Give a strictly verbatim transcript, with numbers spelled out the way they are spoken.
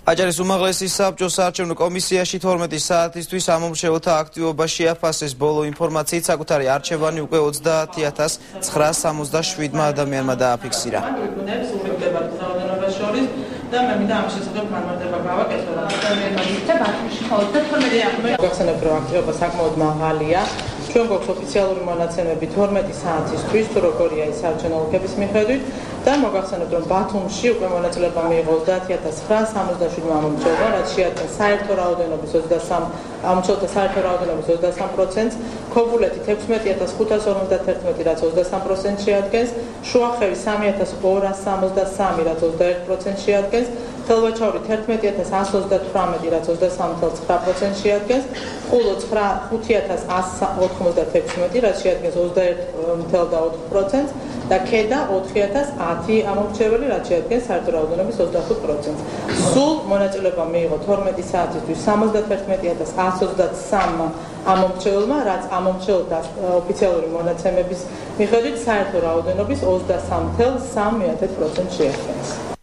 აჭარის უმაღლესი საბჭოს საარჩევნო კომისიაში თორმეტი საათისთვის ამომრჩეველთა აქტივობა შეაფასეს. ბოლო ინფორმაციით საკუთარი არჩევანი უკვე ოცდაათი ათას ცხრაას სამოცდაშვიდმა ადამიანმა დააფიქსირა. და მე მინდა ამ შესახებ განმარტება გავაკეთო. გახსენებთ, რომ აქტივობა საკმაოდ მაღალია. ჩვენ გვაქვს ოფიციალური მონაცემები თორმეტი საათისთვის, თუ როგორია ის საარჩევნო ოლქების მიხედვით და მოგახსენებთ, რომ ბათუმში უკვე მონაწილეობა მიიღო ოცდაათი ათას ცხრაას სამოცდაშვიდმა ამომრჩეველმა, რაც შეადგენს საერთო რაოდენობის ოცდასამ ამომრჩეველთა საერთო რაოდენობის ოცდასამ პროცენტს, ქობულეთით ექვსმეტი ათას ხუთას ორმოცდათერთმეტი, რაც ოცდასამ პროცენტს შეადგენს, შუახევი სამი ათას ორას სამოცდასამი, რაც ოცდაერთ პროცენტს შეადგენს, თელვაჩაური თერთმეტი ათას ათს ოცდათვრამეტი, რაც ოცდასამი ათას ცხრა პროცენტს შეადგენს, ყულო ხუთი ათას ათს ოთხმოცდათექვსმეტი, რაც შეადგენს ოცდაერთ ათას ოთხ პროცენტს და ქედა ოთხი ათას ათი ამომრჩეველი, რაც შეადგენს საერთო რაოდენობის ოცდახუთ პროცენტს. სულ მონაწილეობა მიიღო თორმეტი საათისთვის სამოცდათერთმეტი ათას ათს ოცდათსამმა ამომრჩეველმა, რაც ამომრჩეველთა ოფიციალური მონაცემების მიხედვით საერთო რაოდენობის ოცდასამ ათას სამი პროცენტს შეადგენს.